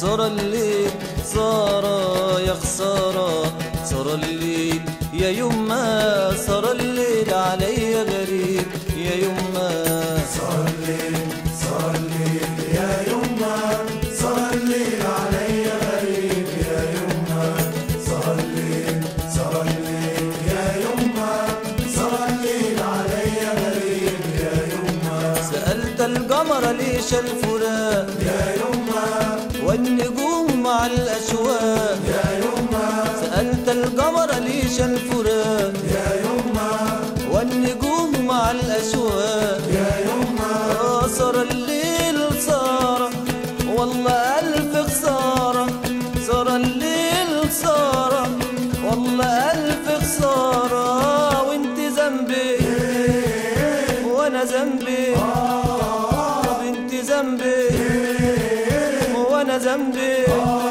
صار الليل صار يا خسارة، صار الليل يا يما، صار الليل علي غريب يا يما. صار الليل صار الليل يا يما، صار الليل علي غريب يا يما. صار الليل صار الليل يا يما، صار الليل علي غريب يا يما. سألت القمر ليش الفراق يا يما، والنجوم مع الأشواق يا يما. سألت القمر ليش الفراق يا يما، والنجوم مع الأشواق يا يما. صار الليل صار والله ألف خسارة، صار الليل صار والله ألف خسارة. وانت ذنبي وانا ذنبي، طب انت ذنبي وانا ذنبي.